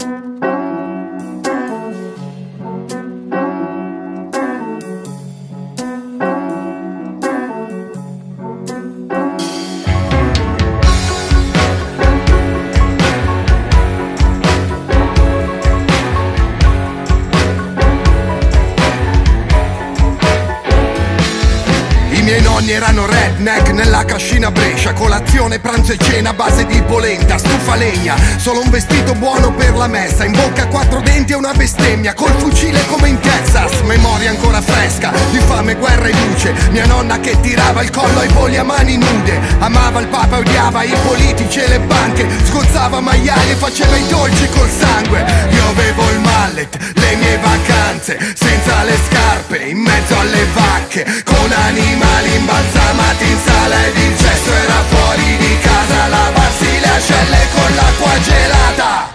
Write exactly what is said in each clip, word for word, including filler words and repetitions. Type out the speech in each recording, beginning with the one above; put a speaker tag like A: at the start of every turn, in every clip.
A: I miei nonni erano redneck nella cascina Brescia, colazione, pranzo e cena a base di polenta, stufa legna, solo un vestito buono per la messa, in bocca quattro denti e una bestemmia, col fucile come in Texas, memoria ancora fresca di fame, guerra e luce, mia nonna che tirava il collo ai polli a mani nude, amava il papa e odiava i politici e le banche, sgozzava maiali e faceva i dolci col sangue. Io avevo il mallet, le mie vacanze, senza le scarpe, in mezzo alle vacche, con animali imbalsamati in sala ed il cesso era fuori di casa a lavarsi le ascelle con l'acqua gelata.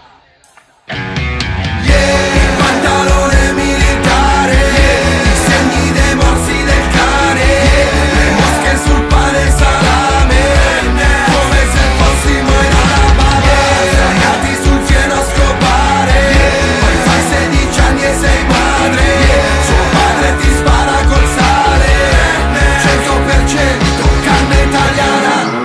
A: Yeah, il pantalone militare, yeah, i segni dei morsi del cane, yeah, le mosche sul pane e salame, yeah, come se fossimo in Alabama, yeah, sdraiati sul fieno a scopare, yeah, poi fai sedici anni e sei padre, yeah, suo padre ti spara col sale, cento per cento carne italiana.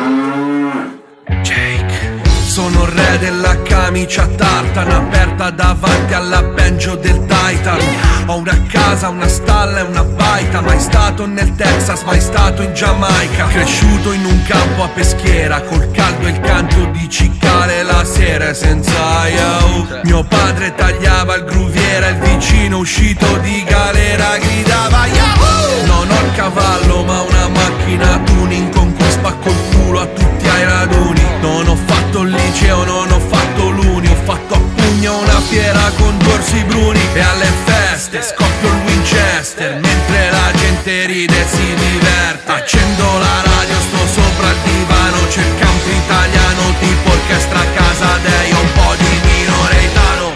A: Jake, sono il re della camicia tartan aperta davanti alla banjo del Titan. Ho una casa, una stalla e una baita, mai stato nel Texas, mai stato in Giamaica. Cresciuto in un campo a peschiera, col caldo e il canto di cicale la sera senza yao. Mio padre tagliava il gruviera, il vicino uscito di galera gridava yahoo! Non ho il cavallo ma una macchina tuning con cui spacco il culo a tutti ai raduni. Non ho fatto il liceo, non ho fatto l'uni, ho fatto a pugno una fiera con dorsi bruni. E alle feste scoppio il Winchester, mentre la gente ride e si diverte. Accendo la radio, sto sopra il divano, c'è il country italiano tipo orchestra casa dei, un po' di minoretano.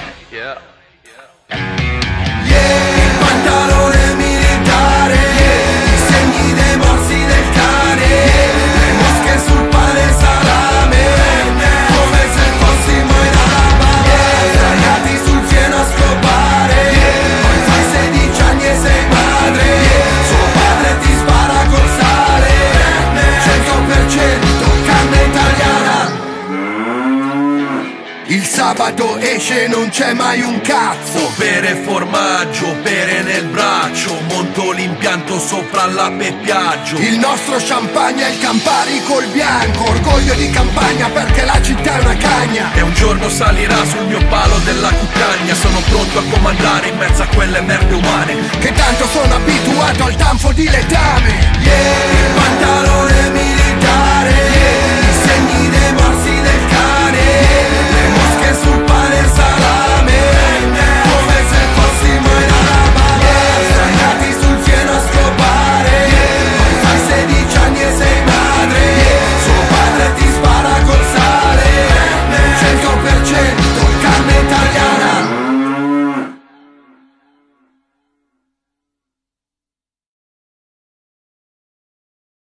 A: Yeah, il pantalone militare, yeah, i segni dei morsi del cane, yeah, le mosche sul pane e salame, yeah, come se fossimo in Alabama, yeah, sdraiati sul fieno a scopare, yeah, poi fai sedici anni e sei padre, yeah, suo padre ti spara col sale, cento per cento carne italiana. Il sabato esce non c'è mai un cazzo, bere formaggio, bere nel braccio, monto l'impianto sopra la Peppiaggio. Il nostro champagne è il Campari col bianco, orgoglio di campagna perché la città è una cagna. E un giorno salirà sul mio palo della cuccagna, sono pronto a comandare in mezzo a quelle merde umane, che tanto sono abituato al tanfo di letame. Yeah,